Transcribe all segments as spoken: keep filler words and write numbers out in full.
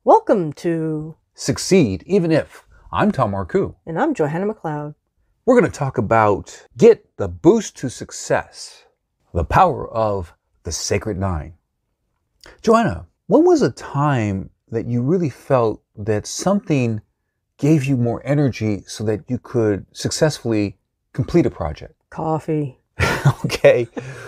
Welcome to Succeed Even If. I'm Tom Marcoux. And I'm Johanna McLeod. We're going to talk about Get the Boost to Success, the power of the Sacred Nine. Johanna, when was a time that you really felt that something gave you more energy so that you could successfully complete a project? Coffee. Okay.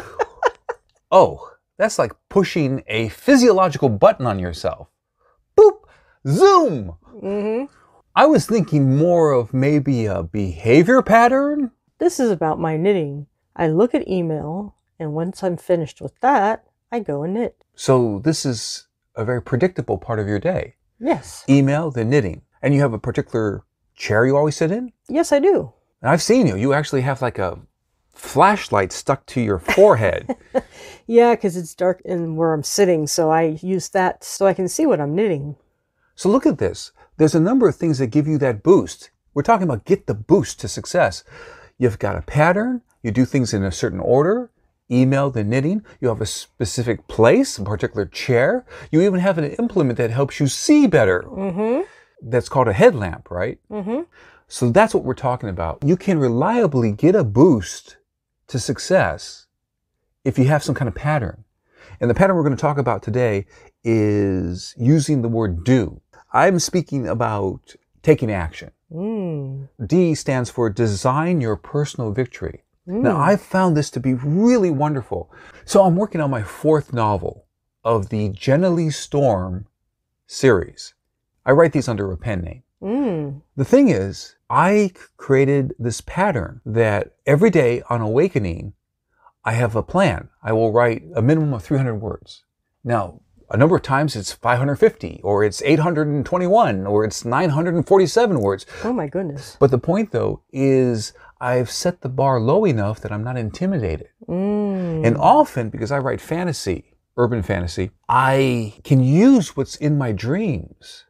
Oh, that's like pushing a physiological button on yourself. Boop! Zoom! Mm-hmm. I was thinking more of maybe a behavior pattern. This is about my knitting. I look at email, and once I'm finished with that, I go and knit. So this is a very predictable part of your day. Yes. Email, then knitting. And you have a particular chair you always sit in? Yes, I do. And I've seen you. You actually have like a flashlight stuck to your forehead. Yeah, because it's dark in where I'm sitting, so I use that so I can see what I'm knitting. So look at this. There's a number of things that give you that boost. We're talking about get the boost to success. You've got a pattern. You do things in a certain order. Email, then knitting. You have a specific place, a particular chair. You even have an implement that helps you see better. Mm-hmm. That's called a headlamp, right? Mm-hmm. So that's what we're talking about. You can reliably get a boost to success if you have some kind of pattern. And the pattern we're going to talk about today is using the word do. I'm speaking about taking action. Mm. D stands for design your personal victory. Mm. Now, I've found this to be really wonderful. So I'm working on my fourth novel of the Jenna Lee Storm series. I write these under a pen name. Mm. The thing is, I created this pattern that every day on awakening, I have a plan. I will write a minimum of three hundred words. Now, a number of times it's five hundred fifty, or it's eight hundred twenty-one, or it's nine hundred forty-seven words. Oh my goodness. But the point though is I've set the bar low enough that I'm not intimidated. Mm. And often, because I write fantasy, urban fantasy, I can use what's in my dreams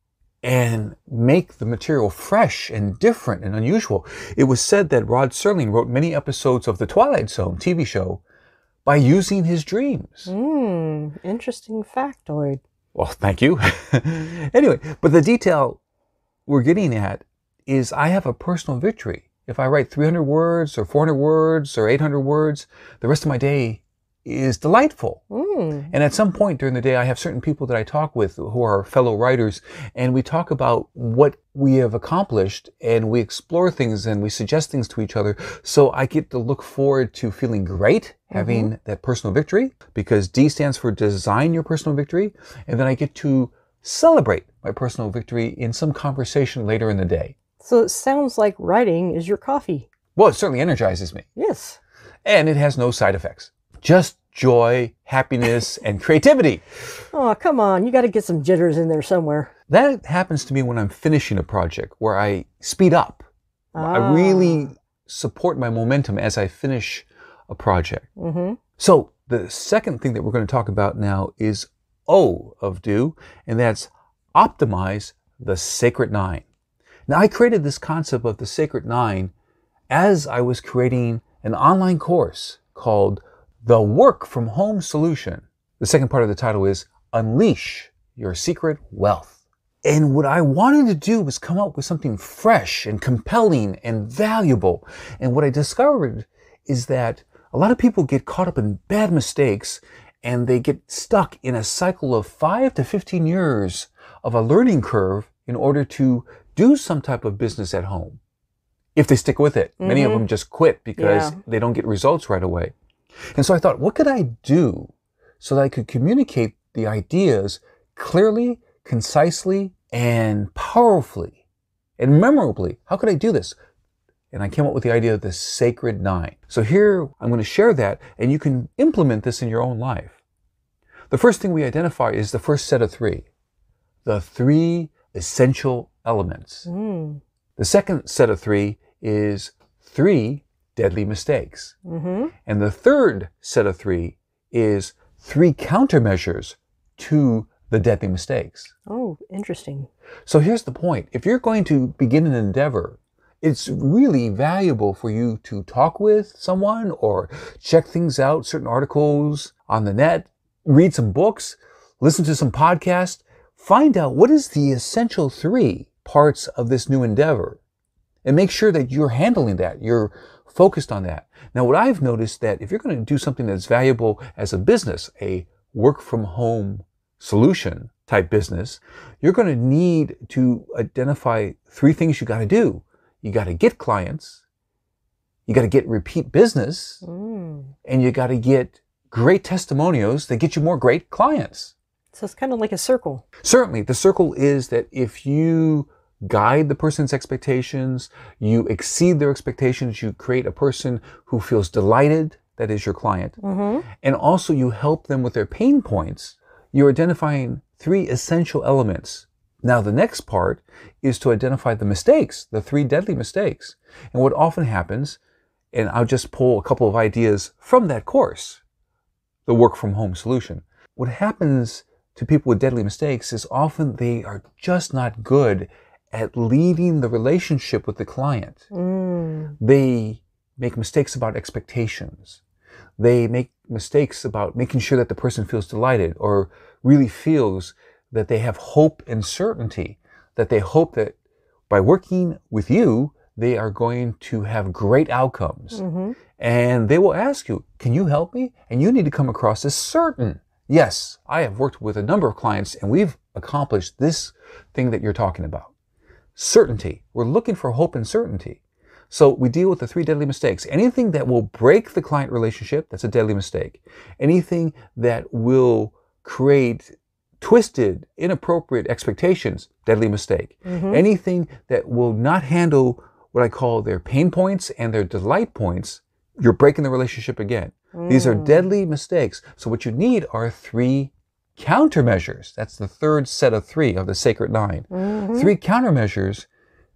and make the material fresh and different and unusual. It was said that Rod Serling wrote many episodes of The Twilight Zone T V show by using his dreams. Mm. Interesting factoid. Well, thank you. Anyway, but the detail we're getting at is I have a personal victory. If I write three hundred words or four hundred words or eight hundred words, the rest of my day is delightful. Mm. And at some point during the day, I have certain people that I talk with who are fellow writers, and we talk about what we have accomplished, and we explore things and we suggest things to each other. So I get to look forward to feeling great, having mm-hmm. that personal victory, because D stands for design your personal victory. And then I get to celebrate my personal victory in some conversation later in the day. So it sounds like writing is your coffee. Well, it certainly energizes me. Yes. And it has no side effects. Just joy, happiness, and creativity. Oh, come on. You got to get some jitters in there somewhere. That happens to me when I'm finishing a project where I speed up. Ah. I really support my momentum as I finish a project. Mm-hmm. So the second thing that we're going to talk about now is O of do, and that's optimize the Sacred Nine. Now, I created this concept of the Sacred Nine as I was creating an online course called The Work From Home Solution. The second part of the title is Unleash Your Secret Wealth. And what I wanted to do was come up with something fresh and compelling and valuable. And what I discovered is that a lot of people get caught up in bad mistakes, and they get stuck in a cycle of five to fifteen years of a learning curve in order to do some type of business at home. If they stick with it. Mm-hmm. Many of them just quit because yeah. they don't get results right away. And so I thought, what could I do so that I could communicate the ideas clearly, concisely, and powerfully, and memorably? How could I do this? And I came up with the idea of the Sacred Nine. So here, I'm going to share that, and you can implement this in your own life. The first thing we identify is the first set of three. The three essential elements. Mm. The second set of three is three deadly mistakes. Mm-hmm. And the third set of three is three countermeasures to the deadly mistakes. Oh, interesting. So here's the point. If you're going to begin an endeavor, it's really valuable for you to talk with someone or check things out, certain articles on the net, read some books, listen to some podcasts, find out what is the essential three parts of this new endeavor and make sure that you're handling that. You're focused on that. Now, what I've noticed that if you're going to do something that's valuable as a business, a work from home solution type business, you're going to need to identify three things you got to do. You got to get clients, you got to get repeat business, mm. and you got to get great testimonials that get you more great clients. So it's kind of like a circle. Certainly. The circle is that if you guide the person's expectations, you exceed their expectations, you create a person who feels delighted, that is your client, mm-hmm. and also you help them with their pain points, you're identifying three essential elements. Now, the next part is to identify the mistakes, the three deadly mistakes. And what often happens, and I'll just pull a couple of ideas from that course, the work from home solution. What happens to people with deadly mistakes is often they are just not good at leading the relationship with the client. Mm. They make mistakes about expectations. They make mistakes about making sure that the person feels delighted or really feels that they have hope and certainty, that they hope that by working with you, they are going to have great outcomes. Mm-hmm. And they will ask you, can you help me? And you need to come across as certain. Yes, I have worked with a number of clients and we've accomplished this thing that you're talking about. Certainty. We're looking for hope and certainty. So we deal with the three deadly mistakes. Anything that will break the client relationship, that's a deadly mistake. Anything that will create twisted, inappropriate expectations, deadly mistake. Mm-hmm. Anything that will not handle what I call their pain points and their delight points, you're breaking the relationship again. Mm. These are deadly mistakes. So what you need are three countermeasures. That's the third set of three of the Sacred Nine. Mm-hmm. Three countermeasures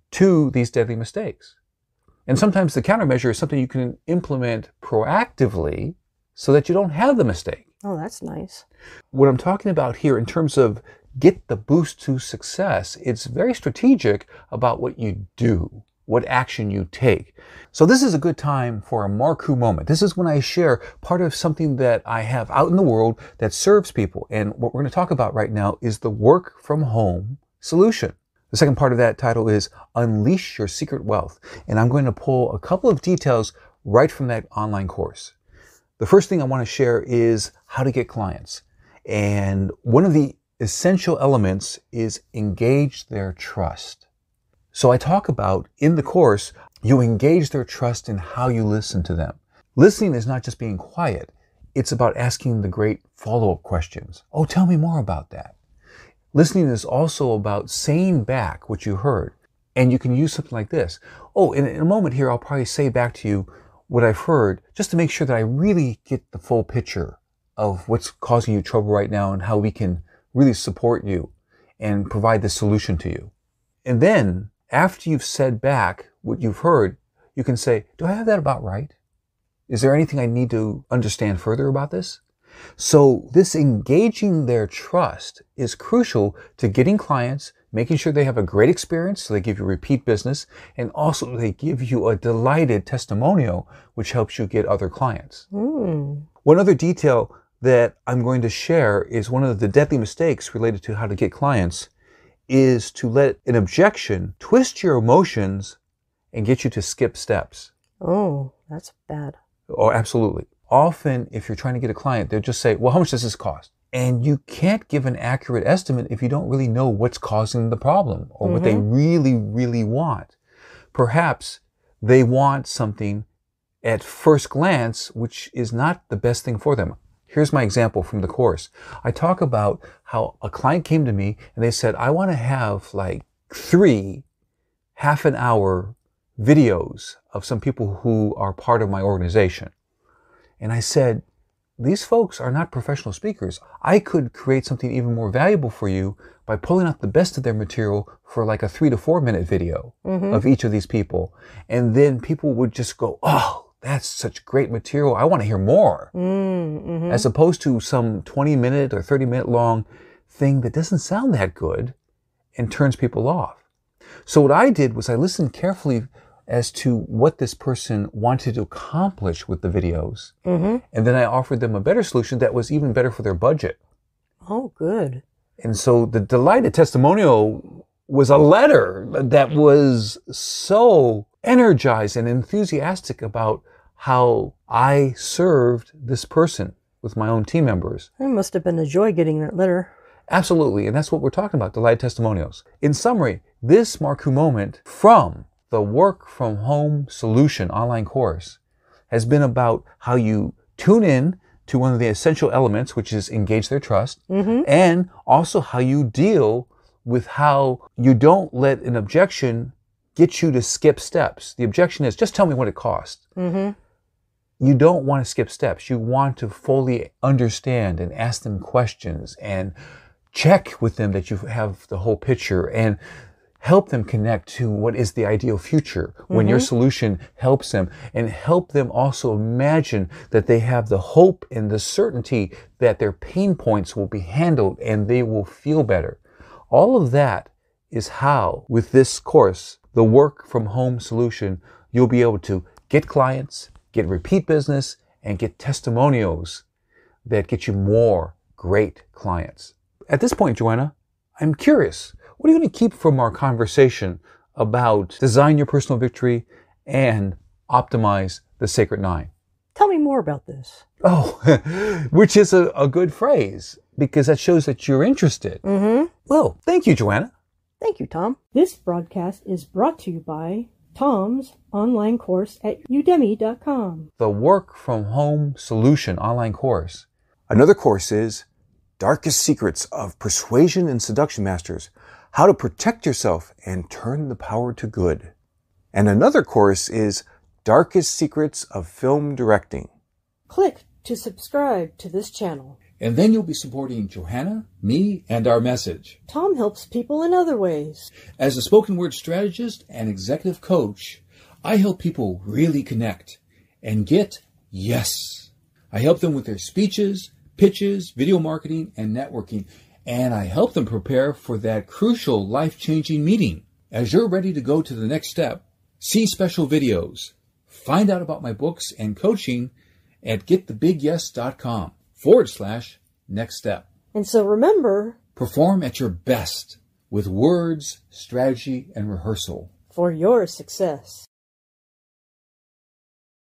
to these deadly mistakes. And sometimes the countermeasure is something you can implement proactively so that you don't have the mistake. Oh, that's nice. What I'm talking about here in terms of get the boost to success, it's very strategic about what you do, what action you take. So this is a good time for a Marcoux moment. This is when I share part of something that I have out in the world that serves people. And what we're going to talk about right now is the work from home solution. The second part of that title is Unleash Your Secret Wealth. And I'm going to pull a couple of details right from that online course. The first thing I want to share is how to get clients. And one of the essential elements is engage their trust. So I talk about in the course, you engage their trust in how you listen to them. Listening is not just being quiet. It's about asking the great follow-up questions. Oh, tell me more about that. Listening is also about saying back what you heard. And you can use something like this. Oh, in, in a moment here, I'll probably say back to you what I've heard just to make sure that I really get the full picture of what's causing you trouble right now and how we can really support you and provide the solution to you. And then after you've said back what you've heard, you can say, do I have that about right? Is there anything I need to understand further about this? So this engaging their trust is crucial to getting clients, making sure they have a great experience, so they give you repeat business, and also they give you a delighted testimonial, which helps you get other clients. Mm. One other detail that I'm going to share is one of the deadly mistakes related to how to get clients is to let an objection twist your emotions and get you to skip steps. Oh, that's bad. Oh, absolutely. Often, if you're trying to get a client, they'll just say, well, how much does this cost? And you can't give an accurate estimate if you don't really know what's causing the problem or mm-hmm. what they really, really want. Perhaps they want something at first glance, which is not the best thing for them. Here's my example from the course. I talk about how a client came to me and they said, I want to have like three half an hour videos of some people who are part of my organization. And I said, these folks are not professional speakers. I could create something even more valuable for you by pulling out the best of their material for like a three to four minute video mm-hmm. of each of these people. And then people would just go, oh, that's such great material. I want to hear more. Mm-hmm. As opposed to some twenty minute or thirty minute long thing that doesn't sound that good and turns people off. So what I did was I listened carefully as to what this person wanted to accomplish with the videos. Mm-hmm. And then I offered them a better solution that was even better for their budget. Oh, good. And so the delighted testimonial was a letter that was so energized and enthusiastic about how I served this person with my own team members. It must have been a joy getting that letter. Absolutely, and that's what we're talking about, delighted testimonials. In summary, this Marcoux moment from the Work From Home Solution online course has been about how you tune in to one of the essential elements, which is engage their trust, mm-hmm. and also how you deal with how you don't let an objection get you to skip steps. The objection is, just tell me what it costs. Mm-hmm. You don't want to skip steps. You want to fully understand and ask them questions and check with them that you have the whole picture and help them connect to what is the ideal future when mm-hmm. your solution helps them, and help them also imagine that they have the hope and the certainty that their pain points will be handled and they will feel better. All of that is how, with this course, the Work From Home Solution, you'll be able to get clients, get repeat business, and get testimonials that get you more great clients. At this point, Joanna, I'm curious, what are you going to keep from our conversation about design your personal victory and optimize the Sacred Nine? Tell me more about this. Oh, which is a, a good phrase, because that shows that you're interested. Mm-hmm. Well, thank you, Joanna. Thank you, Tom. This broadcast is brought to you by Tom's online course at udemy dot com. The Work From Home Solution online course. Another course is Darkest Secrets of Persuasion and Seduction Masters, How to Protect Yourself and Turn the Power to Good. And another course is Darkest Secrets of Film Directing. Click to subscribe to this channel. And then you'll be supporting Johanna, me, and our message. Tom helps people in other ways. As a spoken word strategist and executive coach, I help people really connect and get yes. I help them with their speeches, pitches, video marketing, and networking. And I help them prepare for that crucial life-changing meeting. As you're ready to go to the next step, see special videos, find out about my books and coaching at getthebigyes.com forward slash next step. And so remember, perform at your best with words, strategy, and rehearsal for your success.